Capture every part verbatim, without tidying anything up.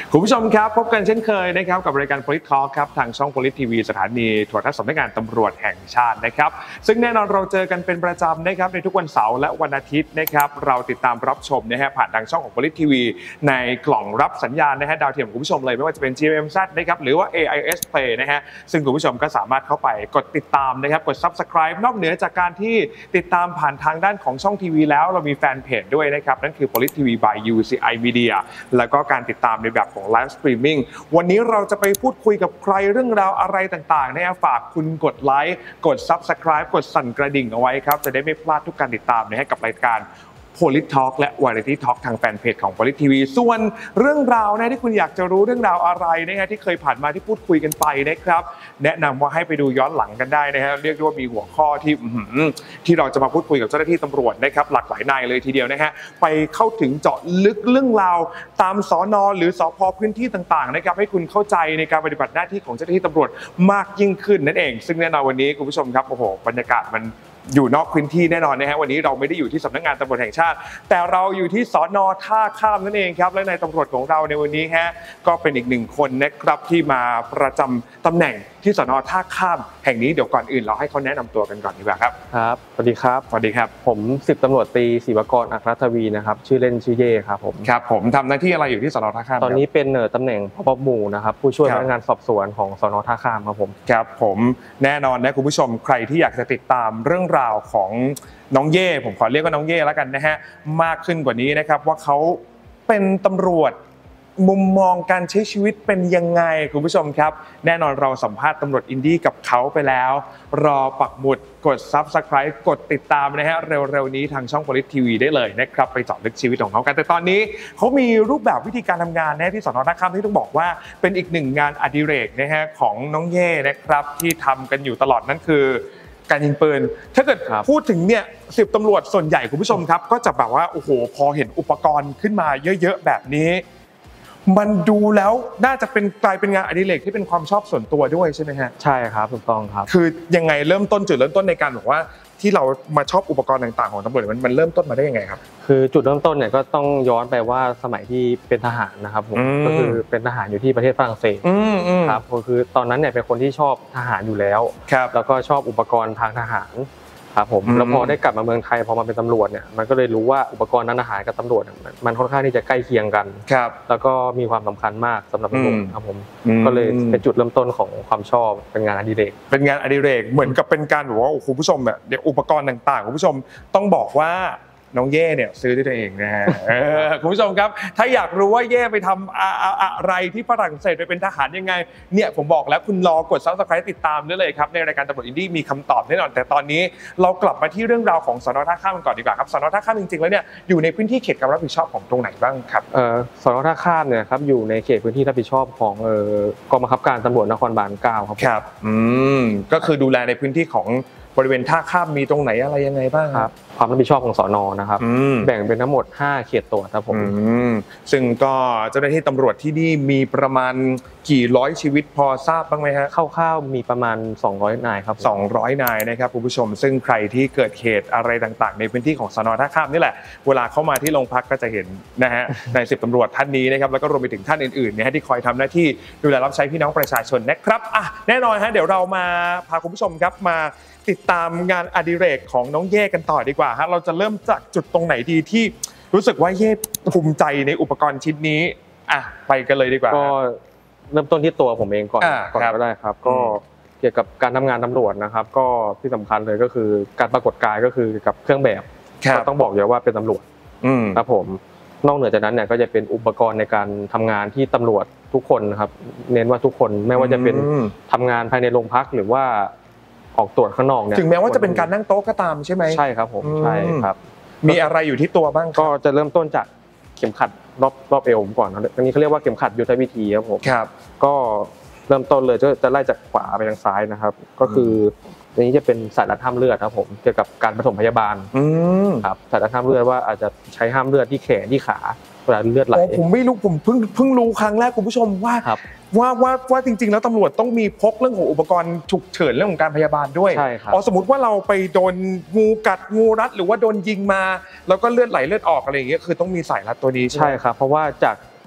คุณผู้ชมครับพบกันเช่นเคยนะครับกับรายการ Polit Talk ครับทางช่อง Polit ที วี สถานีโทรทัศน์สำนักงานตำรวจแห่งชาตินะครับซึ่งแน่นอนเราเจอกันเป็นประจำนะครับในทุกวันเสาร์และวันอาทิตย์นะครับเราติดตามรับชมนะฮะผ่านทางช่องของ Polit ที วี ในกล่องรับสัญญาณนะฮะดาวเทียมของคุณผู้ชมเลยไม่ว่าจะเป็น จี เอ็ม แซด นะครับหรือว่า เอ ไอ เอส Play นะฮะซึ่งคุณผู้ชมก็สามารถเข้าไปกดติดตามนะครับกด Subscribe นอกเหนือจากการที่ติดตามผ่านทางด้านของช่องทีวีแล้วเรามีแฟนเพจด้วยนะครับนั่นคือ Polit ที วี by ยู ซี ไอ Media แล้วก็การติดตามในแบบของ Live Streaming วันนี้เราจะไปพูดคุยกับใครเรื่องราวอะไรต่างๆนะฝากคุณกดไลค์กด Subscribe กดสั่นกระดิ่งเอาไว้ครับจะได้ไม่พลาดทุกการติดตามนะกับรายการPolit Talk และ Variety Talk ทางแฟนเพจของ Polit ที วี ส่วนเรื่องราวนะที่คุณอยากจะรู้เรื่องราวอะไรนะฮะที่เคยผ่านมาที่พูดคุยกันไปนะครับแนะนำว่าให้ไปดูย้อนหลังกันได้นะฮะเรียกได้ว่ามีหัวข้อที่ที่เราจะมาพูดคุยกับเจ้าหน้าที่ตำรวจนะครับหลากหลายนายเลยทีเดียวนะฮะไปเข้าถึงเจาะลึกเรื่องราวตามสน.หรือสภ.พื้นที่ต่างๆนะครับให้คุณเข้าใจในการปฏิบัติหน้าที่ของเจ้าหน้าที่ตำรวจมากยิ่งขึ้นนั่นเองซึ่งแน่นอนวันนี้คุณผู้ชมครับโอ้โหบรรยากาศมันอยู่นอกพื้นที่แน่นอนนะฮะวันนี้เราไม่ได้อยู่ที่สำนักงานตำรวจแห่งชาติแต่เราอยู่ที่สน.ท่าข้ามนั่นเองครับและนายตำรวจของเราในวันนี้ฮะก็เป็นอีกหนึ่งคนนะครับที่มาประจำตำแหน่งที่สน.ท่าข้ามแห่งนี้เดี๋ยวก่อนอื่นเราให้เขาแนะนำตัวกันก่อนดีกว่าครับครับสวัสดีครับสวัสดีครับผมสิบตำรวจตรีศิวกรอัครทวีนะครับชื่อเล่นชื่อเย่ครับผมครับผมทำหน้าที่อะไรอยู่ที่สน.ท่าข้ามตอนนี้เป็นตำแหน่งผบ.หมู่นะครับผู้ช่วยพนักงานสอบสวนของสน.ท่าข้ามครับผมครับผมแน่นอนนะคุณผู้ชมใครที่อยากจะติดตามเรื่องราวของน้องเย่ผมขอเรียกว่าน้องเย่แล้วกันนะฮะมากขึ้นกว่านี้นะครับว่าเขาเป็นตำรวจมุมมองการใช้ชีวิตเป็นยังไงคุณผู้ชมครับแน่นอนเราสัมภาษณ์ตำรวจอินดี้กับเขาไปแล้วรอปักหมุดกด Subscribe กดติดตามนะฮะเร็วๆนี้ทางช่อง Polit ที วี ได้เลยนะครับไปเจาะลึกชีวิตของเขากันแต่ตอนนี้เขามีรูปแบบวิธีการทำงานนะที่สน.ท่าข้ามที่ต้องบอกว่าเป็นอีกหนึ่งงานอดิเรกนะฮะของน้องเย่นะครับที่ทำกันอยู่ตลอดนั่นคือการยิงปืนถ้าเกิดพูดถึงเนี่ยสิบตำรวจส่วนใหญ่คุณผู้ชมครับก็จะแบบว่าโอ้โหพอเห็นอุปกรณ์ขึ้นมาเยอะๆแบบนี้มันดูแล้วน่าจะเป็นกลายเป็นงานอดิเรกที่เป็นความชอบส่วนตัวด้วยใช่ไหมฮะใช่ครับถูกต้องครับคือยังไงเริ่มต้นจุดเริ่มต้นในการบอกว่าที่เรามาชอบอุปกรณ์ต่างๆของตำรวจมันมันเริ่มต้นมาได้ยังไงครับคือจุดเริ่มต้นเนี่ยก็ต้องย้อนไปว่าสมัยที่เป็นทหารนะครับผมก็คือเป็นทหารอยู่ที่ประเทศฝรั่งเศสครับก็คือตอนนั้นเนี่ยเป็นคนที่ชอบทหารอยู่แล้วแล้วก็ชอบอุปกรณ์ทางทหารครับผมแล้วพอได้กลับมาเมืองไทยพอมาเป็นตำรวจเนี่ยมันก็เลยรู้ว่าอุปกรณ์ทางทหารกับตำรวจมันค่อนข้างที่จะใกล้เคียงกันแล้วก็มีความสำคัญมากสำหรับผมครับผมก็เลยเป็นจุดเริ่มต้นของความชอบเป็นงานอดิเรกเป็นงานอดิเรกเหมือนกับเป็นการแบบว่าคุณผู้ชมเนี่ยเดี๋ยวอุปกรณ์ต่างๆคุณผู้ชมต้องบอกว่าน้องเย่เนี่ยซื้อด้วยตัวเองนะฮะคุณผู้ชมครับถ้าอยากรู้ว่าเย่ไปทำอะไรที่ฝรั่งเศสไปเป็นทหารยังไงเนี่ยผมบอกแล้วคุณรอกด Subscribe ติดตามได้เลยครับในรายการตำรวจอินดี้มีคำตอบแน่นอนแต่ตอนนี้เรากลับมาที่เรื่องราวของสน.ท่าข้ามกันก่อนดีกว่าครับสน.ท่าข้ามจริงๆแล้วเนี่ยอยู่ในพื้นที่เขตการรับผิดชอบของตรงไหนบ้างครับเอ่อสน.ท่าข้ามเนี่ยครับอยู่ในเขตพื้นที่รับผิดชอบของเอ่อกองบังคับการตำรวจนครบาลเก้าครับครับอืมก็คือดูแลในพื้นที่ของบริเวณท่าข้ามมีตรงไหนอะไรยังไงบ้างครับความรับผิดชอบของสน.นะครับแบ่งเป็นทั้งหมดห้าเขตตรวจครับผมซึ่งก็เจ้าหน้าที่ตำรวจที่นี่มีประมาณกี่ร้อยชีวิตพอทราบบ้างไหมฮะคร่าวๆมีประมาณสองร้อยนายครับสองร้อยนายนะครับคุณผู้ชมซึ่งใครที่เกิดเหตุอะไรต่างๆในพื้นที่ของสน.ท่าข้ามนี่แหละเวลาเข้ามาที่โรงพักก็จะเห็นนะฮะนายสิบตำรวจท่านนี้นะครับแล้วก็รวมไปถึงท่านอื่นๆนะฮะที่คอยทำหน้าที่ดูแลรับใช้พี่น้องประชาชนนะครับอ่ะแน่นอนฮะเดี๋ยวเรามาพาคุณผู้ชมครับมาติดตามงานอดิเรกของน้องเย่กันต่อดีกว่าฮะเราจะเริ่มจากจุดตรงไหนดีที่รู้สึกว่าเย่ภูมิใจในอุปกรณ์ชิ้นนี้อ่ะไปกันเลยดีกว่าก็เริ่มต้นที่ตัวผมเองก่อนก่อนก็ได้ครับก็เกี่ยวกับการทำงานตำรวจนะครับก็ที่สำคัญเลยก็คือการปรากฏกายก็คือกับเครื่องแบบก็ต้องบอกอยู่ว่าเป็นตำรวจครับผมนอกเหนือจากนั้นเนี่ยก็จะเป็นอุปกรณ์ในการทำงานที่ตำรวจทุกคนครับเน้นว่าทุกคนไม่ว่าจะเป็นทำงานภายในโรงพักหรือว่าออกตรวจข้างนอกเนี่ยถึงแม้ว่าจะเป็นการนั่งโต๊ะก็ตามใช่ไหมใช่ครับผมใช่ครับมีอะไรอยู่ที่ตัวบ้างก็จะเริ่มต้นจากเข็มขัดรอบรอบเอวผมก่อนอันนี้เขาเรียกว่าเข็มขัดยุทธวิธีครับผมครับก็เริ่มต้นเลยจะจะไล่จากขวาไปทางซ้ายนะครับก็คืออันนี้จะเป็นสายรัดห้ามเลือดครับผมเกี่ยวกับการปฐมพยาบาลครับสายรัดห้ามเลือดว่าอาจจะใช้ห้ามเลือดที่แขนที่ขาเวลาเลือดไหลผมไม่รู้ผมเพิ่งเพิ่งรู้ครั้งแรกคุณผู้ชมว่าว่าว่าว่าจริงๆแล้วตำรวจต้องมีพกเรื่องของอุปกรณ์ฉุกเฉินเรื่องของการพยาบาลด้วยอ๋อสมมติว่าเราไปโดนงูกัดงูรัดหรือว่าโดนยิงมาแล้วก็เลือดไหลเลือดออกอะไรอย่างเงี้ยคือต้องมีสายรัดตัวนี้ใช่ครับเพราะว่าจาก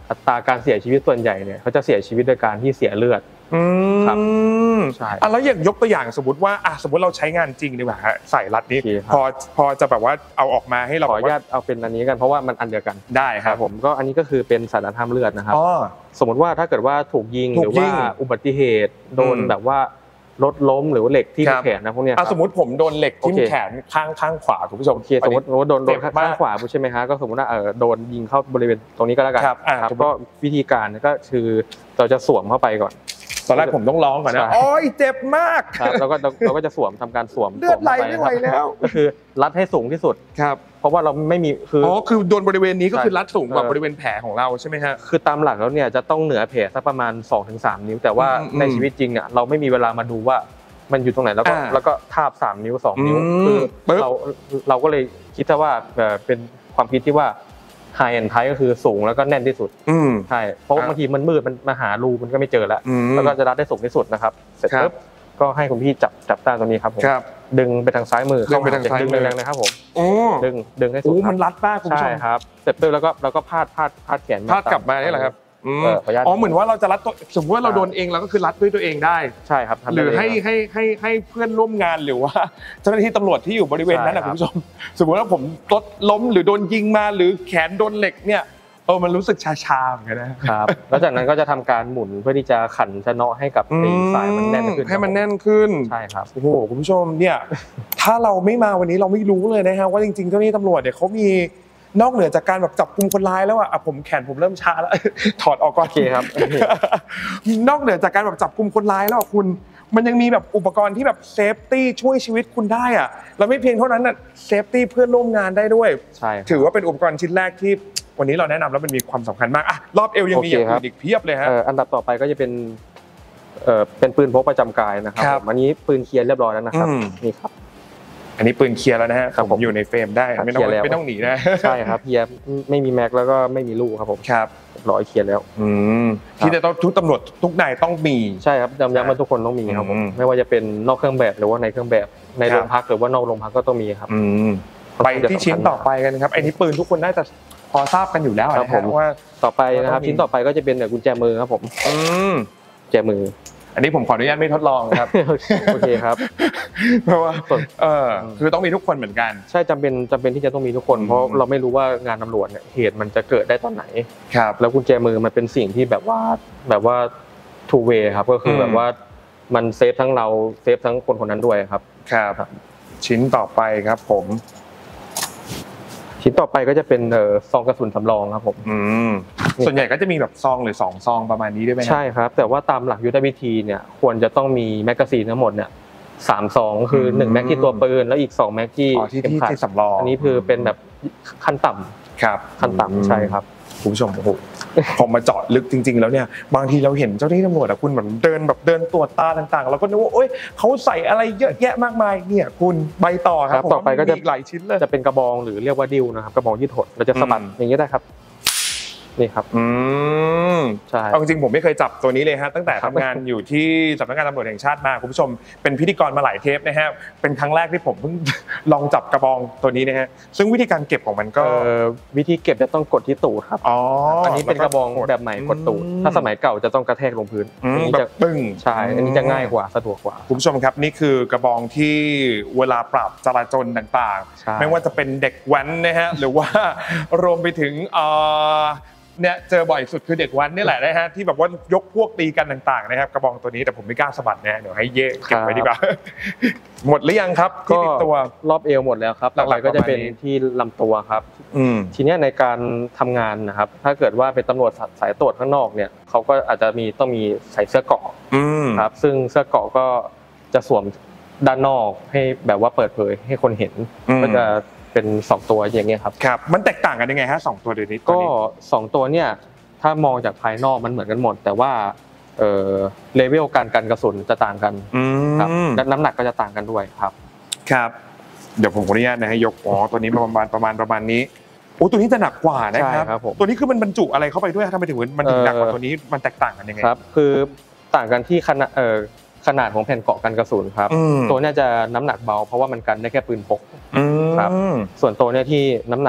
อัตราการเสียชีวิตส่วนใหญ่เนี่ยเขาจะเสียชีวิตโดยการที่เสียเลือดครับใช่อ่ะแล้วอย่างยกตัวอย่างสมมติว่าอ่ะสมมติเราใช้งานจริงดีกว่าฮะใส่รัดนี้พอพอจะแบบว่าเอาออกมาให้เราขออนุญาตเอาเป็นอันนี้กันเพราะว่ามันอันเดียวกันได้ครับผมก็อันนี้ก็คือเป็นสารห้ามเลือดนะครับสมมติว่าถ้าเกิดว่าถูกยิงหรือว่าอุบัติเหตุโดนแบบว่ารถล้มหรือว่าเหล็กที่แขนนะพวกนี้สมมติผมโดนเหล็กที่แขนข้างข้างขวาคุณผู้ชมสมมติว่าโดนโดนข้างขวาใช่ไหมฮะก็สมมติว่าเออโดนยิงเข้าบริเวณตรงนี้ก็แล้วกันครับก็วิธีการก็คือเราจะสวมเข้าไปก่อนตอนแรกผมต้องร้องก่อนนะโอ้ยเจ็บมากครับแล้วก็เราก็จะสวมทำการสวมเลือดไหลไม่ไหวแล้วก็คือรัดให้สูงที่สุดครับเพราะว่าเราไม่มีคืออ๋อคือโดนบริเวณนี้ก็คือรัดสูงกว่าบริเวณแผลของเราใช่ไหมฮะคือตามหลักแล้วเนี่ยจะต้องเหนือแผลสักประมาณ สองถึงสาม นิ้วแต่ว่าในชีวิตจริงเนี่ยเราไม่มีเวลามาดูว่ามันอยู่ตรงไหนแล้วก็แล้วก็ทาบสามนิ้วสองนิ้วคือเราเราก็เลยคิดว่าเป็นความคิดที่ว่าไฮแอนด์ไทก็คือสูงแล้วก็แน่นที่สุดใช่เพราะบางทีมันมืดมันมาหารูมันก็ไม่เจอแล้วแล้วก็จะรัดได้สูงที่สุดนะครับเสร็จปุ๊บก็ให้คุณพี่จับจับต้านตัวนี้ครับผมดึงไปทางซ้ายมือดึงไปทางซ้ายดึงแรงๆนะครับผมดึงดึงให้สุดมันรัดมากคุณผู้ชมใช่ครับเสร็จปุ๊บแล้วก็แล้วก็พาดพาดพาดแขนพาดกลับมานี่แหละครับอ๋อเหมือนว่าเราจะรัดตัวสมมติว่าเราโดนเองเราก็คือรัดด้วยตัวเองได้ใช่ครับหรือให้ให้ให้ให้เพื่อนร่วมงานหรือว่าเจ้าหน้าที่ตำรวจที่อยู่บริเวณนั้นนะคุณผู้ชมสมมติว่าผมรถล้มหรือโดนยิงมาหรือแขนโดนเหล็กเนี่ยเออมันรู้สึกชาๆเหมือนกันนะครับแล้วจากนั้นก็จะทำการหมุนเพื่อที่จะขันชะเนาะให้กับสายมันแน่นขึ้นให้มันแน่นขึ้นใช่ครับโอ้โหคุณผู้ชมเนี่ยถ้าเราไม่มาวันนี้เราไม่รู้เลยนะฮะว่าจริงๆเจ้าหน้าที่ตำรวจเนี่ยเขามีนอกเหนือจากการแบบจับกุมคนร้ายแล้วอ่ะผมแขนผมเริ่มชาแล้วถอดออกก่อนโอเคครับนอกเหนือจากการแบบจับกุมคนร้ายแล้วคุณมันยังมีแบบอุปกรณ์ที่แบบเซฟตี้ช่วยชีวิตคุณได้อ่ะแล้วไม่เพียงเท่านั้นน่ะเซฟตี้เพื่อนร่วมงานได้ด้วยใช่ถือว่าเป็นอุปกรณ์ชิ้นแรกที่วันนี้เราแนะนำแล้วมันมีความสำคัญมากอ่ะรอบเอวยังมีอย่างอื่นอีกเพียบเลยฮะอันดับต่อไปก็จะเป็นเอ่อเป็นปืนพกประจำกายนะครับอันนี้ปืนเคลียร์เรียบร้อยแล้วนะครับนี่ครับอันนี้ปืนเคลียร์แล้วนะฮะผมอยู่ในเฟรมได้ไม่ต้องไม่ต้องหนีนะใช่ครับเคลียร์ไม่มีแม็กแล้วก็ไม่มีลูกครับผมครับร้อยเคลียร์แล้วอืมที่จะต้องทุกตำรวจทุกนายต้องมีใช่ครับจำย้ำว่าทุกคนต้องมีครับผมไม่ว่าจะเป็นนอกเครื่องแบบหรือว่าในเครื่องแบบในโรงพักหรือว่านอกโรงพักก็ต้องมีครับไปที่ชิ้นต่อไปกันครับไอ้นี่ปืนทุกคนน่าจะพอทราบกันอยู่แล้วครับผมว่าต่อไปนะครับชิ้นต่อไปก็จะเป็นกุญแจมือครับผมอืมกุญแจมืออันนี้ผมขออนุญาตไม่ทดลองครับโอเคครับเพราะว่าเออคือต้องมีทุกคนเหมือนกันใช่จำเป็นจำเป็นที่จะต้องมีทุกคนเพราะเราไม่รู้ว่างานตำรวจเนี่ยเหตุมันจะเกิดได้ตอนไหนครับแล้วกุญแจมือมันเป็นสิ่งที่แบบว่าแบบว่า two way ครับก็คือแบบว่ามันเซฟทั้งเราเซฟทั้งคนคนนั้นด้วยครับครับชิ้นต่อไปครับผมชิ้นต่อไปก็จะเป็นเอ่อซองกระสุนสำรองครับผมอืมส่วนใหญ่ก็จะมีแบบซองหรือสองซองประมาณนี้ด้วยมั้ยใช่ครับแต่ว่าตามหลักยุทธวิธีเนี่ยควรจะต้องมีแมกกาซีนทั้งหมดเนี่ยสามซองคือหนึ่งแม็กที่ตัวปืนแล้วอีกสองแม็กที่เข็มขัดที่สำรองอันนี้คือเป็นแบบขั้นต่ำครับขั้นต่ำใช่ครับคุณผู้ชมโอ้โหพอมาเจาะลึกจริงๆแล้วเนี่ยบางทีเราเห็นเจ้าหน้าที่ตำรวจอ่ะคุณเหมือนเดินแบบเดินตรวจตาต่างๆเราก็นึกว่าโอ๊ยเขาใส่อะไรเยอะแยะมากมายเนี่ยคุณใบต่อครับต่อไปก็จะหลายชิ้นเลยจะเป็นกระบองหรือเรียกว่าดิวนะครับกระบองยืดหดเราจะสะบัดอย่างนี้ได้ครับนี่ครับอืมใช่เอาจริงๆผมไม่เคยจับตัวนี้เลยฮะตั้งแต่ทำงานอยู่ที่สำนักงานตำรวจแห่งชาติมาคุณผู้ชมเป็นพิธีกรมาหลายเทปนะฮะเป็นครั้งแรกที่ผมเพิ่งลองจับกระบองตัวนี้นะฮะซึ่งวิธีการเก็บของมันก็วิธีเก็บจะต้องกดที่ตูดครับอ๋ออันนี้เป็นกระบองแบบใหม่กดตูดถ้าสมัยเก่าจะต้องกระแทกลงพื้นอันนี้จะปึ้งใช่อันนี้จะง่ายกว่าสะดวกกว่าคุณผู้ชมครับนี่คือกระบองที่เวลาปราบจราจรต่างๆไม่ว่าจะเป็นเด็กแว้นนะฮะหรือว่ารวมไปถึงเอ่อเนี่ยเจอบ่อยสุดคือเด็กวันนี่แหละนะฮะที่แบบว่ายกพวกตีกันต่างๆนะครับกระบองตัวนี้แต่ผมไม่กล้าสะบัดนะเดี๋ยวให้เย่เก็บไว้ดีกว่าหมดหรือยังครับที่ติดตัวรอบเอวหมดแล้วครับหลักๆก็จะเป็นที่ลำตัวครับทีนี้ในการทำงานนะครับถ้าเกิดว่าเป็นตำรวจสายตรวจข้างนอกเนี่ยเขาก็อาจจะมีต้องมีใส่เสื้อเกราะครับซึ่งเสื้อเกราะก็จะสวมด้านนอกให้แบบว่าเปิดเผยให้คนเห็นก็จะเป็นสองตัวอย่างเงี้ยครับครับมันแตกต่างกันยังไงฮะสองตัวเดี๋ยวนี้ก็สองตัวเนี่ยถ้ามองจากภายนอกมันเหมือนกันหมดแต่ว่าเอ่อเลเวลการกันกระสุนจะต่างกันครับและน้ำหนักก็จะต่างกันด้วยครับครับเดี๋ยวผมขออนุญาตนะให้ยกอ๋อตัวนี้ประมาณประมาณประมาณนี้โอ้ตัวนี้จะหนักกว่านะครับตัวนี้คือมันบรรจุอะไรเข้าไปด้วยทำไมถึงมันถึงหนักกว่าตัวนี้มันแตกต่างกันยังไงครับคือต่างกันที่ขนาดเอ่อขนาดของแผ่นเกาะกันกระสุนครับตัวนี้จะน้ำหนักเบาเพราะว่ามันกันได้แค่ปืนพกครับส่วนตัวนี้ที่น้ำหนัก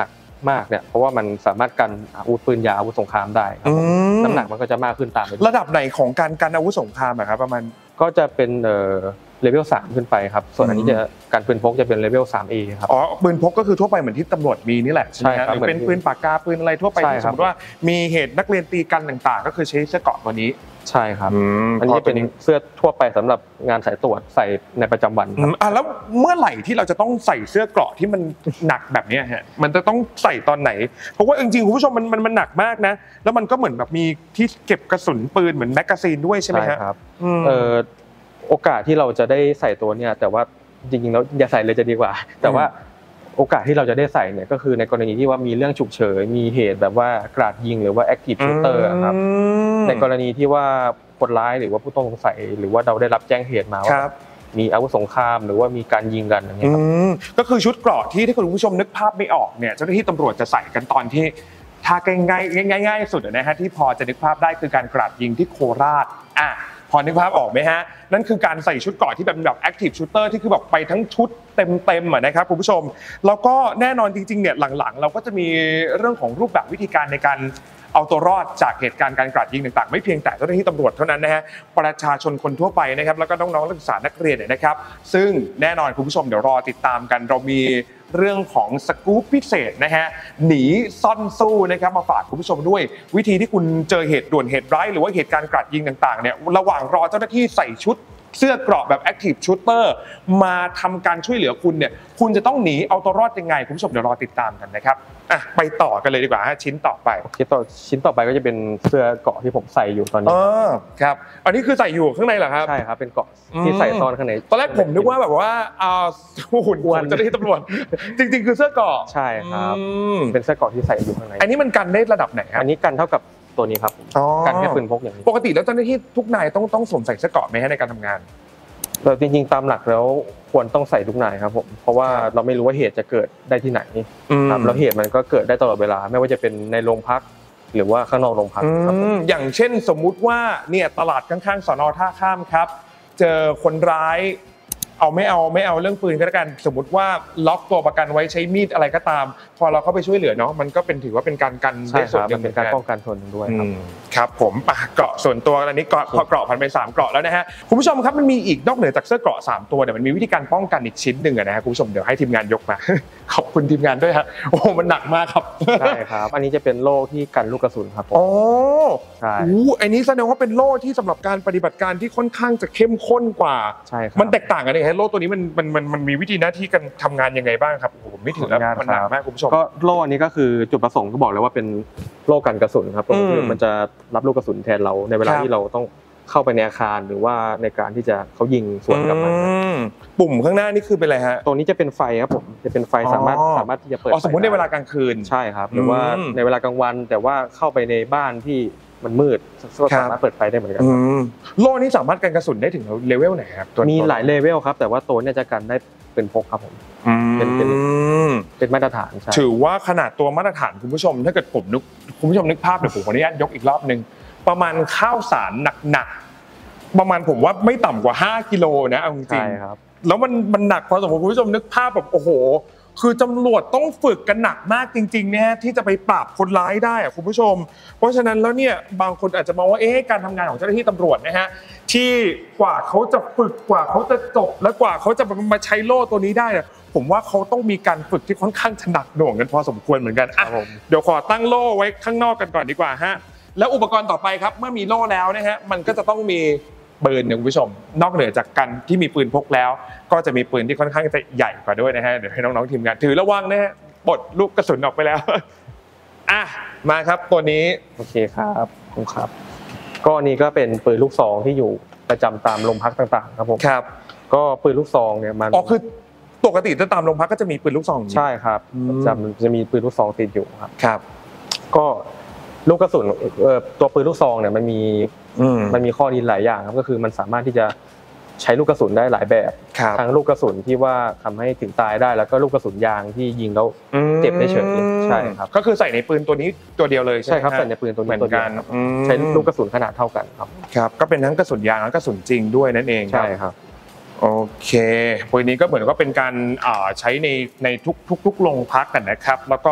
มากเนี่ยเพราะว่ามันสามารถกันอาวุธปืนยาวอาวุธสงครามได้ครับน้ำหนักมันก็จะมากขึ้นตามระดับไหนของการกันอาวุธสงครามอะครับประมาณก็จะเป็นเอ่อเลเวลสามขึ้นไปครับส่วนอันนี้จะการปืนพกจะเป็นเลเวล ทรี เอ ครับอ๋อปืนพกก็คือทั่วไปเหมือนที่ตำรวจมีนี่แหละใช่ครับหรือเป็นปืนปากกาปืนอะไรทั่วไปสมมติว่ามีเหตุนักเรียนตีกันต่างๆก็คือใช้เสื้อเกราะตัวนี้ใช่ครับอันนี้เป็นเสื้อทั่วไปสำหรับงานสายตรวจใส่ในประจำวันครับอ่ะแล้วเมื่อไหร่ที่เราจะต้องใส่เสื้อเกราะที่มันหนักแบบนี้ฮะมันจะต้องใส่ตอนไหนเพราะว่าจริงๆคุณผู้ชมมันมันมันหนักมากนะแล้วมันก็เหมือนแบบมีที่เก็บกระสุนปืนเหมือนแมกกาซีนด้วยใช่ไหมครับเอ่อโอกาสที่เราจะได้ใส่ตัวเนี่ยแต่ว่าจริงๆแล้วอย่าใส่เลยจะดีกว่าแต่ว่าโอกาสที่เราจะได้ใส่เนี่ยก็คือในกรณีที่ว่ามีเรื่องฉุกเฉินมีเหตุแบบว่ากราดยิงหรือว่า active shooter ครับในกรณีที่ว่าคนร้ายหรือว่าผู้ต้องสงสัยหรือว่าเราได้รับแจ้งเหตุมาว่ามีอาวุธสงครามหรือว่ามีการยิงกันอย่างเงี้ยครับก็คือชุดเกราะที่ถ้าคุณผู้ชมนึกภาพไม่ออกเนี่ยเจ้าหน้าที่ตำรวจจะใส่กันตอนที่ถ้าง่ายๆง่ายๆสุดนะฮะที่พอจะนึกภาพได้คือการกราดยิงที่โคราชอ่ะพอนึกภาพออกไหมฮะนั่นคือการใส่ชุดเกราะที่เป็นแบบ active shooter ที่คือแบบไปทั้งชุดเต็มๆอ่ะนะครับคุณผู้ชมแล้วก็แน่นอนจริงๆเนี่ยหลังๆเราก็จะมีเรื่องของรูปแบบวิธีการในการเอาตัวรอดจากเหตุการณ์การกราดยิงต่างๆไม่เพียงแต่เจ้าหน้าที่ตำรวจเท่านั้นนะฮะประชาชนคนทั่วไปนะครับแล้วก็น้องๆนักศึกษานักเรียนเนี่ยนะครับซึ่งแน่นอนคุณผู้ชมเดี๋ยวรอติดตามกันเรามีเรื่องของสกู๊ปพิเศษนะฮะหนีซ่อนสู้นะครับมาฝากคุณผู้ชมด้วยวิธีที่คุณเจอเหตุด่วนเหตุร้ายหรือว่าเหตุการณ์กราดยิงต่างๆเนี่ยระหว่างรอเจ้าหน้าที่ใส่ชุดเสื้อเกราะแบบ active shooter มาทำการช่วยเหลือคุณเนี่ยคุณจะต้องหนีเอาตัวรอดยังไงคุณผู้ชมเดี๋ยวรอติดตามกันนะครับอ่ะไปต่อกันเลยดีกว่าฮะชิ้นต่อไปชิ้นต่อชิ้นต่อไปก็จะเป็นเสื้อเกราะที่ผมใส่อยู่ตอนนี้อ๋อครับอันนี้คือใส่อยู่ข้างในเหรอครับใช่ครับเป็นเกราะที่ใส่ซ่อนข้างในตอนแรกผมนึกว่าแบบว่าอ่าหุ่นของเจ้าหน้าที่ตำรวจจริงๆคือเสื้อเกราะใช่ครับเป็นเสื้อเกราะที่ใส่อยู่ข้างในอันนี้มันกันได้ระดับไหนครับอันนี้กันเท่ากับตัวนี้ครับกันแค่ปืนพกอย่างนี้ปกติแล้วเจ้าหน้าที่ทุกนายต้องต้องสวมใส่เสื้อเกราะไหมฮะในการทำงานเราจริงๆตามหลักแล้วควรต้องใส่ทุกนายครับผมเพราะว่าเราไม่รู้ว่าเหตุจะเกิดได้ที่ไหนครับแล้วเหตุมันก็เกิดได้ตลอดเวลาไม่ว่าจะเป็นในโรงพักหรือว่าข้างนอกโรงพักครับอย่างเช่นสมมุติว่าเนี่ยตลาดข้างๆสน.ท่าข้ามครับเจอคนร้ายเอาไม่เอาไม่เอาเรื่องปืนก็แล้วกันสมมติว่าล็อกตัวประกันไว้ใช้มีดอะไรก็ตามพอเราเข้าไปช่วยเหลือเนาะมันก็เป็นถือว่าเป็นการกันได้ส่วนหนึ่งเป็นการป้องกันส่วนหนึ่งด้วยครับครับผมเกราะส่วนตัวอันนี้เกราะพอเกราะผ่านไปสามเกราะแล้วนะฮะคุณผู้ชมครับมันมีอีกนอกเหนือจากเสื้อเกราะสามตัวเนี่ยมันมีวิธีการป้องกันอีกชิ้นหนึ่งนะฮะคุณผู้ชมเดี๋ยวให้ทีมงานยกมาขอบคุณทีมงานด้วยฮะโอ้มันหนักมากครับใช่ครับอันนี้จะเป็นโล่ที่กันลูกกระสุนครับอ๋อใช่อู้อันนี้แสดงว่าเป็นโล่ที่สำหรับการปฏิบัติการที่ค่อนข้างจะเข้มข้นกว่าใช่ครับมันแตกต่างกันยังไงโล่ตัวนี้มันมันมันมันมีวิธีหน้าที่การทำงานยังไงบ้างครับโอ้โหไม่ถึงแล้วมันหนักมากคุณผู้ชมก็โล่อันนี้ก็คือจุดประสงค์ก็บอกแล้วว่าเป็นโล่กันกระสุนครับก็คือมันจะรับลูกกระสุนแทนเราในเวลาที่เราต้องเข้าไปในอาคารหรือว่าในการที่จะเขายิงสวนกลับมาปุ่มข้างหน้านี่คือเป็นอะไรฮะตัวนี้จะเป็นไฟครับผมจะเป็นไฟสามารถสามารถที่จะเปิดอ๋อสมมติในเวลากลางคืนใช่ครับหรือว่าในเวลากลางวันแต่ว่าเข้าไปในบ้านที่มันมืดก็สามารถเปิดไฟได้เหมือนกันโล่นี้สามารถกันกระสุนได้ถึงเลเวลไหนครับมีหลายเลเวลครับแต่ว่าตัวนี้จะกันได้เป็นพกครับผมเป็นเป็นเป็นมาตรฐานใช่ถือว่าขนาดตัวมาตรฐานคุณผู้ชมถ้าเกิดผมนึกคุณผู้ชมนึกภาพเดี๋ยวผมขออนุญาตยกอีกรอบนึงประมาณข้าวสารหนักๆประมาณผมว่าไม่ต่ำกว่าห้ากิโลนะเอาจริงๆใช่ครับแล้วมันมันหนักพอสมมติคุณผู้ชมนึกภาพแบบโอ้โหคือตำรวจต้องฝึกกันหนักมากจริงๆเนี่ยที่จะไปปราบคนร้ายได้อะคุณผู้ชมเพราะฉะนั้นแล้วเนี่ยบางคนอาจจะมองว่าเอ๊ะการทำงานของเจ้าหน้าที่ตำรวจนะฮะที่กว่าเขาจะฝึกกว่าเขาจะจบและกว่าเขาจะมาใช้โล่ตัวนี้ได้เนี่ยผมว่าเขาต้องมีการฝึกที่ค่อนข้างถนัดหน่วงกันพอสมควรเหมือนกันอ่ะเดี๋ยวขอตั้งโล่ไว้ข้างนอกกันก่อนดีกว่าฮะแล้วอุปกรณ์ต่อไปครับเมื่อมีโล่แล้วนะฮะมันก็จะต้องมีปืนนะคุณผู้ชมนอกเหนือจากกันที่มีปืนพกแล้วก็จะมีปืนที่ค่อนข้างจะใหญ่กว่าด้วยนะฮะเดี๋ยวให้น้องๆทีมงานถือระวังนะฮะปลดลูกกระสุนออกไปแล้วอ่ะมาครับตัวนี้โอเคครับผมครับก็นี่ก็เป็นปืนลูกซองที่อยู่ประจำตามโรงพักต่างๆครับผมครับก็ปืนลูกซองเนี่ยมันอ๋อคือปกติถ้าตามโรงพักก็จะมีปืนลูกซองใช่ครับจะจะมีปืนลูกซองติดอยู่ครับครับก็ลูกกระสุนตัวปืนลูกซองเนี่ยมันมีมันมีข้อดีหลายอย่างครับก็คือมันสามารถที่จะใช้ลูกกระสุนได้หลายแบบทั้งลูกกระสุนที่ว่าทำให้ถึงตายได้แล้วก็ลูกกระสุนยางที่ยิงแล้วเจ็บได้เฉยใช่ครับก็คือใส่ในปืนตัวนี้ตัวเดียวเลยใช่ไหมครับใส่ในปืนตัวนี้ตัวเดียวใช้ลูกกระสุนขนาดเท่ากันครับครับก็เป็นทั้งกระสุนยางและกระสุนจริงด้วยนั่นเองใช่ครับโอเคปืนนี้ก็เหมือนก็เป็นการใช้ในในทุกทุกทุกโรงพักกันนะครับแล้วก็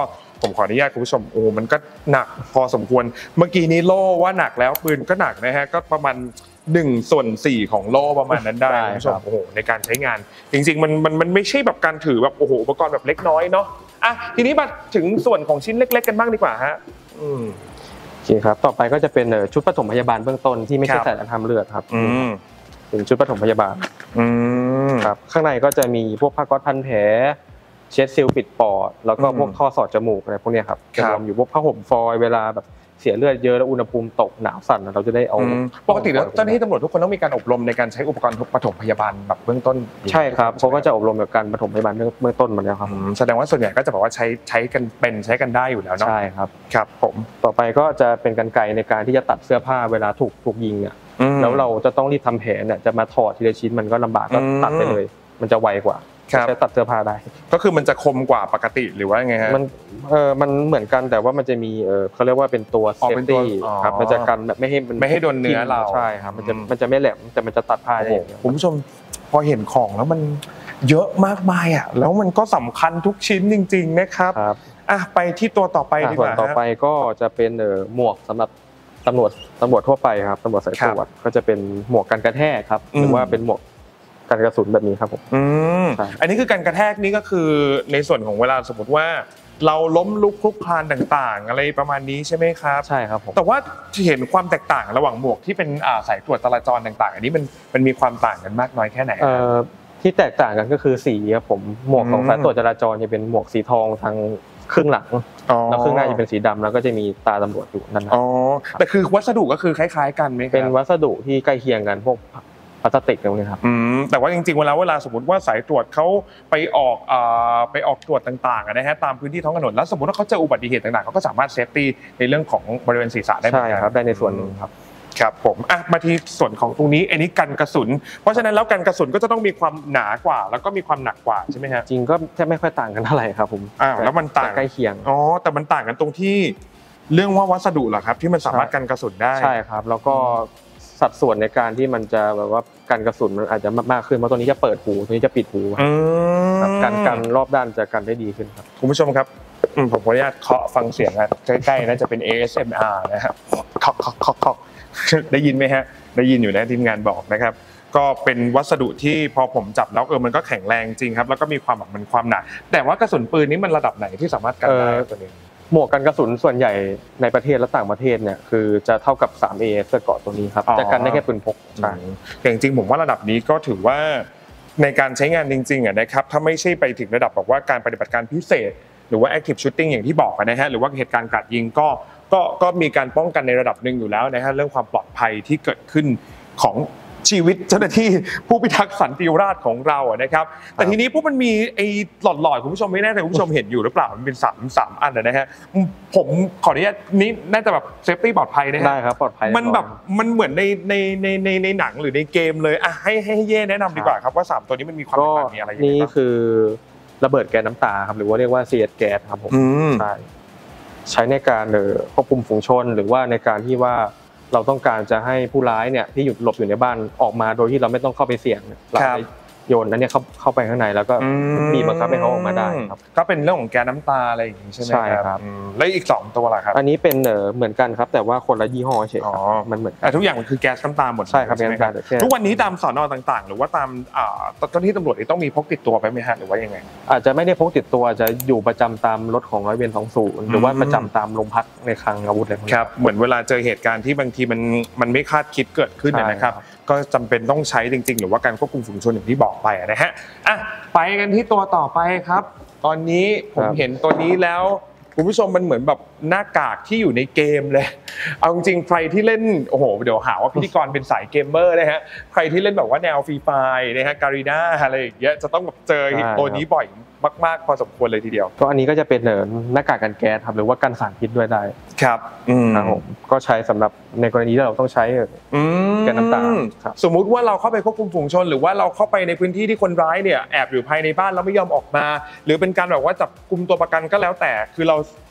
ผมขออนุญาตคุณผู้ชมโอ้มันก็หนักพอสมควรเมื่อกี้นี้โล่ว่าหนักแล้วปืนก็หนักนะฮะก็ประมาณหนึ่งส่วนสี่ของโล่ประมาณนั้นได้คุณผู้ชมโอ้โหในการใช้งานจริงๆมันมันมันไม่ใช่แบบการถือแบบโอ้โหอุปกรณ์แบบเล็กน้อยเนาะอ่ะทีนี้มาถึงส่วนของชิ้นเล็กๆกันบ้างดีกว่าฮะอืมโอเคครับต่อไปก็จะเป็นชุดปฐมพยาบาลเบื้องต้นที่ไม่ใช่สายการทำเลือดครับเป็นชุดปฐมพยาบาลครับข้างในก็จะมีพวกผ้าก๊อซพันแผลเช็ดซิลปิดปอดแล้วก็พวกท่อสอดจมูกอะไรพวกนี้ครับจะรวมอยู่พวกผ้าห่มฟอยล์เวลาแบบเสียเลือดเยอะแล้วอุณหภูมิตกหนาวสั่นเราจะได้เอาปกติแล้วเจ้าหน้าที่ตำรวจทุกคนต้องมีการอบรมในการใช้อุปกรณ์ปฐมพยาบาลแบบเบื้องต้นใช่ครับเขาก็จะอบรมกับการปฐมพยาบาลเบื้องต้นมาแล้วครับแสดงว่าส่วนใหญ่ก็จะบอกว่าใช้ใช้กันเป็นใช้กันได้อยู่แล้วเนาะใช่ครับครับผมต่อไปก็จะเป็นกรรไกรในการที่จะตัดเสื้อผ้าเวลาถูกถูกยิงเนี่ยแล้วเราจะต้องรีบทำแผลเนี่ยจะมาถอดทีละชิ้นมันก็ลำบากก็ตัดไปเลยมันจะไวกว่าใช้ตัดเสื้อผ้าได้ก็คือมันจะคมกว่าปกติหรือว่าไงฮะมันเออมันเหมือนกันแต่ว่ามันจะมีเออเขาเรียกว่าเป็นตัวเซฟตี้ครับมันจะกันแบบไม่ให้มันไม่ให้โดนเนื้อเราใช่ครับมันจะมันจะไม่แหลมแต่มันจะตัดผ้าได้คุณผู้ชมพอเห็นของแล้วมันเยอะมากมายอ่ะแล้วมันก็สำคัญทุกชิ้นจริงๆนะครับอ่ะไปที่ตัวต่อไปดีกว่าต่อไปก็จะเป็นเออหมวกสำหรับตำรวจตำรวจทั่วไปครับตำรวจสายตรวจก็จะเป็นหมวกกันกระแทกครับหรือว่าเป็นหมวกกันกระสุนแบบนี้ครับผมอืมอันนี้คือการกระแทกนี่ก็คือในส่วนของเวลาสมมติว่าเราล้มลุกคลุกคลานต่างๆอะไรประมาณนี้ใช่ไหมครับใช่ครับผมแต่ว่าเห็นความแตกต่างระหว่างหมวกที่เป็นสายตรวจจราจรต่างๆอันนี้มันมันมีความต่างกันมากน้อยแค่ไหนที่แตกต่างกันก็คือสีครับผมหมวกของสายตรวจจราจรจะเป็นหมวกสีทองทางครึ่งหลังแล้วครึ่งหน้าจะเป็นสีดำแล้วก็จะมีตาตำรวจอยู่นั่นนะอ๋อแต่คือวัสดุก็คือคล้ายๆกันไหมครับเป็นวัสดุที่ใกล้เคียงกันพวกพลาสติกอะไรครับอืมแต่ว่าจริงๆเวลาเวลาสมมติว่าสายตรวจเขาไปออกอ่าไปออกตรวจต่างๆนะฮะตามพื้นที่ท้องถนนแล้วสมมติว่าเขาเจออุบัติเหตุต่างๆเขาก็สามารถเซฟตี้ในเรื่องของบริเวณศีรษะได้เหมือนกันใช่ครับได้ในส่วนนึงครับครับผมอ่ะมาที่ส่วนของตรงนี้อันนี้กันกระสุนเพราะฉะนั้นแล้วกันกระสุนก็จะต้องมีความหนากว่าแล้วก็มีความหนักกว่าใช่ไหมฮะจริงก็แทบไม่ค่อยต่างกันเท่าไหร่ครับผมอ้าวแล้วมันต่างใกล้เคียงอ๋อแต่มันต่างกันตรงที่เรื่องว่าวัสดุเหรอครับที่มันสามารถกันกระสุนได้ใช่ครับแล้วก็สัดส่วนในการที่มันจะแบบว่ากันกระสุนมันอาจจะมากขึ้นเพราะตัวนี้จะเปิดหูตัวนี้จะปิดหูครับการกันรอบด้านจะกันได้ดีขึ้นครับคุณผู้ชมครับผมขออนุญาตเคาะฟังเสียงนะใกล้ๆน่าจะเป็น เอ เอส เอ็ม อาร์ นะครับเคาะเคาะเคาะเคาะได้ยินไหมฮะได้ยินอยู่นะทีมงานบอกนะครับก็เป็นวัสดุที่พอผมจับแล้วเออมันก็แข็งแรงจริงครับแล้วก็มีความแบบมันความหนาแต่ว่ากระสุนปืนนี้มันระดับไหนที่สามารถกันได้ตัวนี้หมวกกันกระสุนส่วนใหญ่ในประเทศและต่างประเทศเนี่ยคือจะเท่ากับ ทรี เอ เสื้อเกราะตัวนี้ครับจะกันได้แค่ปืนพกใช่แต่จริงๆผมว่าระดับนี้ก็ถือว่าในการใช้งานจริงๆอ่ะนะครับถ้าไม่ใช่ไปถึงระดับบอกว่าการปฏิบัติการพิเศษหรือว่า active shooting อย่างที่บอกนะฮะหรือว่าเหตุการณ์กราดยิงก็ก็ก็มีการป้องกันในระดับหนึ่งอยู่แล้วนะฮะเรื่องความปลอดภัยที่เกิดขึ้นของชีวิตเจ้าหน้าที่ผู้พิทักษ์สันติราษฎร์ของเราอ่ะนะครับแต่ทีนี้พวกมันมีไอ้หลอดๆคุณผู้ชมไม่แน่ใจคุณผู้ชมเห็นอยู่หรือเปล่ามันเป็นสาม สามอันนะฮะผมขออนุญาตนี้น่าจะแบบเซฟตี้ปลอดภัยนะฮะได้ครับปลอดภัยมันแบบมันเหมือนในในในในในหนังหรือในเกมเลยอ่ะให้ให้เย่แนะนำดีกว่าครับว่าสามตัวนี้มันมีความต่างมีอะไรอย่างไรนี่คือระเบิดแก๊สน้ำตาครับหรือว่าเรียกว่า ซี เอส แก๊สครับผมใช่ใช้ในการควบคุมฝูงชนหรือว่าในการที่ว่าเราต้องการจะให้ผู้ร้ายเนี่ยที่อยู่หลบอยู่ในบ้านออกมาโดยที่เราไม่ต้องเข้าไปเสี่ยงเราโยนนั้นเนี่ยเข้าเข้าไปข้างในแล้วก็มีบังคับให้เขาออกมาได้ครับก็เป็นเรื่องของแก๊สน้ำตาอะไรอย่างนี้ใช่ไหมครับแล้วอีกสองตัวล่ะครับอันนี้เป็นเหมือนกันครับแต่ว่าคนละยี่ห้อเฉยๆมันเหมือนแต่ทุกอย่างมันคือแก๊สน้ำตาหมดใช่ครับแก๊สน้ำตาทุกวันนี้ตามสน.ต่างๆหรือว่าตามเจ้าหน้าที่ตำรวจต้องมีพกติดตัวไปไหมฮะหรือว่ายังไงอาจจะไม่ได้พกติดตัวจะอยู่ประจำตามรถของร้อยเวรสองศูนย์หรือว่าประจำตามโรงพักในคลังอาวุธอะไรพวกนี้ครับเหมือนเวลาเจอเหตุการณ์ที่บางทีมันมันไม่คาดคิดเกิดขึ้นนะครับก็จำเป็นต้องใช้จริงๆหรือว่าการควบคุมฝูงชนอย่างที่บอกไปนะฮะอ่ะไปกันที่ตัวต่อไปครับตอนนี้ผมเห็นตัวนี้แล้วคุณผู้ชมมันเหมือนแบบหน้ากากที่อยู่ในเกมเลยเอาจริงๆใครที่เล่นโอ้โหเดี๋ยวหาว่าพิธีกรเป็นสายเกมเมอร์นะฮะใครที่เล่นแบบว่าแนวฟรีไฟร์นะฮะการีน่าอะไรอย่างเงี้ยจะต้องแบบเจอตัวนี้บ่อยมากๆพอสมควรเลยทีเดียวก็อันนี้ก็จะเป็นหน้ากากกันแก๊สครับหรือว่ากันสารพิษด้วยได้ครับอืมครับผมก็ใช้สำหรับในกรณีที่เราต้องใช้แก๊สน้ำตาครับสมมุติว่าเราเข้าไปควบคุมฝูงชนหรือว่าเราเข้าไปในพื้นที่ที่คนร้ายเนี่ยแอบอยู่ภายในบ้านแล้วไม่ยอมออกมาหรือเป็นการแบบว่าจับกุมตัวประกันก็แล้วแต่คือเรา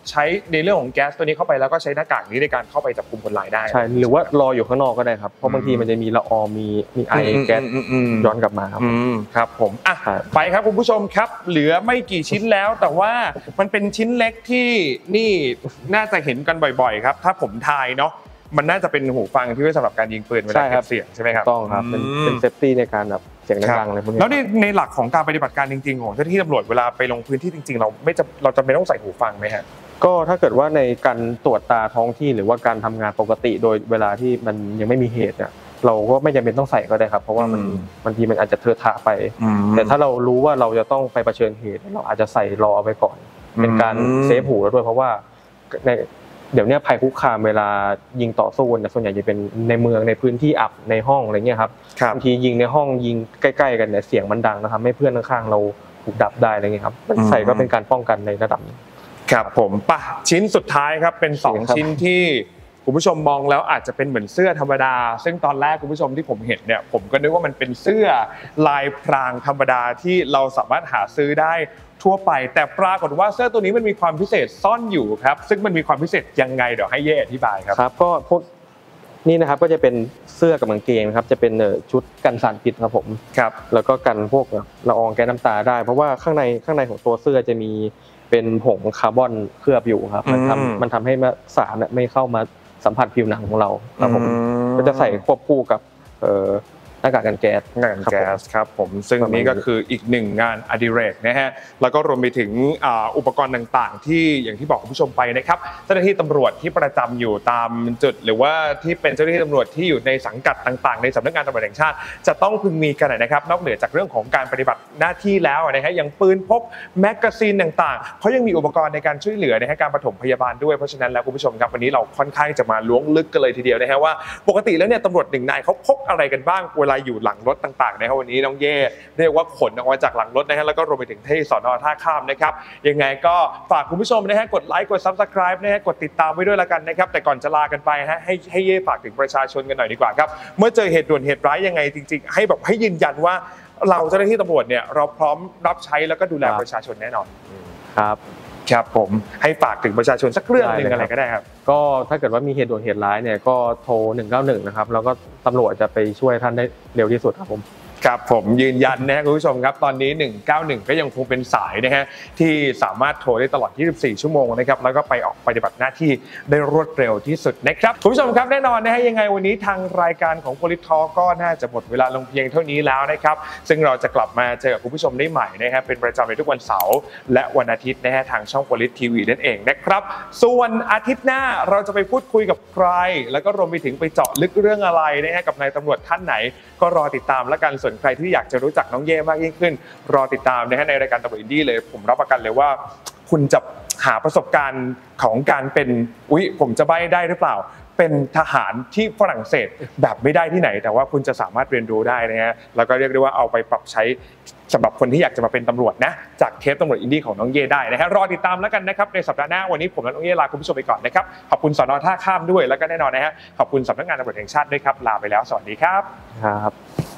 ใช้ในเรื่องของแก๊สตัวนี้เข้าไปแล้วก็ใช้หน้ากากนี้ในการเข้าไปจับกุมคนร้ายได้ใช่หรือว่ารออยู่ข้างนอกก็ได้ครับเพราะบางทีมันจะมีละอองมีมีไอแก๊สย้อนกลับมาครับครับผมอ่ะไปครับคุณผู้ชมครับเหลือไม่กี่ชิ้นแล้วแต่ว่ามันเป็นชิ้นเล็กที่นี่น่าจะเห็นกันบ่อยๆครับถ้าผมทายเนาะมันน่าจะเป็นหูฟังที่ไว้สำหรับการยิงปืนเวลาเก็บเสียงใช่ไหมครับต้องครับเป็นเป็นเซฟตี้ในการแบบเสียงดังๆอะไรพวกนี้แล้วในในหลักของการปฏิบัติการจริงๆของเจ้าหน้าที่ตำรวจเวลาไปลงพื้นที่จริงๆเราไม่จะเราจำเป็นต้องใส่หูฟังไหมฮะก็ถ้าเกิดว่าในการตรวจตาท้องที่หรือว่าการทำงานปกติโดยเวลาที่มันยังไม่มีเหตุเนี่ยเราก็ไม่จำเป็นต้องใส่ก็ได้ครับเพราะว่ามันบางทีมันอาจจะเทอะทะไปแต่ถ้าเรารู้ว่าเราจะต้องไปเผชิญเหตุเราอาจจะใส่รอเอาไว้ก่อนเป็นการเซฟหูแล้วด้วยเพราะว่าในเดี๋ยวนี้ภัยคุกคามเวลายิงต่อสู้เนี่ยส่วนใหญ่จะเป็นในเมืองในพื้นที่อับในห้องอะไรเงี้ยครับบางทียิงในห้องยิงใกล้ๆกันเนี่ยเสียงมันดังนะครับให้เพื่อนข้างๆเราถูกดับได้อะไรเงี้ยครับใส่ก็เป็นการป้องกันในระดับนึงครับผมป่ะชิ้นสุดท้ายครับเป็นสองชิ้นที่คุณผู้ชมมองแล้วอาจจะเป็นเหมือนเสื้อธรรมดาซึ่งตอนแรกคุณผู้ชมที่ผมเห็นเนี่ยผมก็นึกว่ามันเป็นเสื้อลายพรางธรรมดาที่เราสามารถหาซื้อได้ทั่วไปแต่ปรากฏว่าเสื้อตัวนี้มันมีความพิเศษซ่อนอยู่ครับซึ่งมันมีความพิเศษยังไงเดี๋ยวให้เย่อธิบายครับครับก็พวกนี่นะครับก็จะเป็นเสื้อกับกางเกงครับจะเป็นชุดกันสารพิษครับผมครับแล้วก็กันพวกละอองแก๊สน้ำตาได้เพราะว่าข้างในข้างในของตัวเสื้อจะมีเป็นผงคาร์บอนเคลือบอยู่ครับมันทำมันทำให้สารไม่เข้ามาสัมผัสผิวหนังของเราครับผมก็จะใส่ควบคู่กับหน้ากากกันแก๊สหน้ากากกันแก๊สครับผมซึ่งนี้ก็คืออีกหนึ่งงานอดิเรกนะฮะแล้วก็รวมไปถึงอุปกรณ์ต่างๆที่อย่างที่บอกคุณผู้ชมไปนะครับเจ้าหน้าที่ตำรวจที่ประจำอยู่ตามจุดหรือว่าที่เป็นเจ้าหน้าที่ตำรวจที่อยู่ในสังกัดต่างๆในสำนักงานตำรวจแห่งชาติจะต้องพึงมีกันนะครับนอกเหนือจากเรื่องของการปฏิบัติหน้าที่แล้วนะฮะยังปืนพกแมกกาซีนต่างๆเพราะยังมีอุปกรณ์ในการช่วยเหลือในการปฐมพยาบาลด้วยเพราะฉะนั้นแล้วคุณผู้ชมครับวันนี้เราค่อนข้างจะมาล้วงลึกกันเลยทีเดียวนะฮะว่าปกติแล้วเนี่ยตำรวจหนึ่งนายเขาพกอะไรกันบ้างเวลาอยู่หลังรถต่างๆนะครับวันนี้น้องเย่เรียกว่าขนออกมาจากหลังรถนะฮะแล้วก็รวมไปถึงที่สน.ท่าข้ามนะครับยังไงก็ฝากคุณผู้ชมนะฮะกดไลค์กด ซับสไครบ์ นะฮะกดติดตามไว้ด้วยละกันนะครับแต่ก่อนจะลากันไปฮะให้ให้เย่ฝากถึงประชาชนกันหน่อยดีกว่าครับเมื่อเจอเหตุด่วนเหตุร้ายยังไงจริงๆให้แบบให้ยืนยันว่าเราเจ้าหน้าที่ตำรวจเนี่ยเราพร้อมรับใช้แล้วก็ดูแลประชาชนแน่นอนครับครับผมให้ฝากถึงประชาชนสักเรื่องนึงอะไรก็ได้ครับก็ถ้าเกิดว่ามีเหตุด่วนเหตุร้ายเนี่ยก็โทรหนึ่งเก้าหนึ่งนะครับแล้วก็ตำรวจจะไปช่วยท่านได้เร็วที่สุดครับผมครับผมยืนยันนะคุณผู้ชมครับตอนนี้หนึ่งเก้าหนึ่งก็ยังคงเป็นสายนะฮะที่สามารถโทรได้ตลอดยี่สิบสี่ชั่วโมงนะครับแล้วก็ไปออกปฏิบัติหน้าที่ได้รวดเร็วที่สุดนะครับคุณผู้ชมครับแน่นอนนะฮะยังไงวันนี้ทางรายการของ Police Talk ก็น่าจะหมดเวลาลงเพียงเท่านี้แล้วนะครับซึ่งเราจะกลับมาเจอกับคุณผู้ชมได้ใหม่นะฮะเป็นประจำในทุกวันเสาร์และวันอาทิตย์นะฮะทางช่อง Police ที วี นั่นเองนะครับส่วนอาทิตย์หน้าเราจะไปพูดคุยกับใครแล้วก็รวมไปถึงไปเจาะลึกเรื่องอะไรนะฮะกับนายตำรวจท่านไหนก็รอติดตามแล้วกันส่วนใครที่อยากจะรู้จักน้องเย่มากยิ่งขึ้นรอติดตามนะฮะในรายการตำรวจอินดี้เลยผมรับประกันเลยว่าคุณจะหาประสบการณ์ของการเป็นอุ๊ยผมจะใบ้ได้หรือเปล่าเป็นทหารที่ฝรั่งเศสแบบไม่ได้ที่ไหนแต่ว่าคุณจะสามารถเรียนรู้ได้นะฮะแล้วก็เรียกได้ว่าเอาไปปรับใช้สำหรับคนที่อยากจะมาเป็นตำรวจนะจากเทปตำรวจอินดี้ของน้องเย่ได้นะฮะรอติดตามแล้วกันนะครับในสัปดาห์หน้าวันนี้ผมและน้องเย่ลาคุณผู้ชมไปก่อนนะครับขอบคุณสน.ท่าข้ามด้วยแล้วก็แน่นอนนะฮะขอบคุณสำนักงานตำรวจแห่งชาติด้วยครับลาไปแล้วสวัสดีครับครับ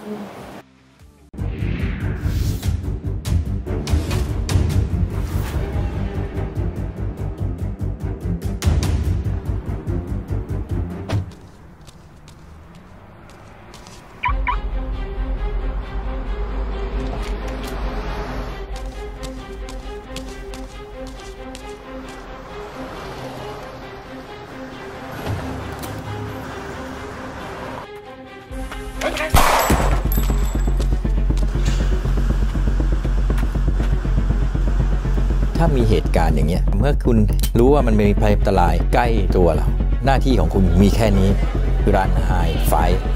ถ้ามีเหตุการณ์อย่างเงี้ยเมื่อคุณรู้ว่ามันมีภัยอันตรายใกล้ตัวเราหน้าที่ของคุณมีแค่นี้คือ run hide fight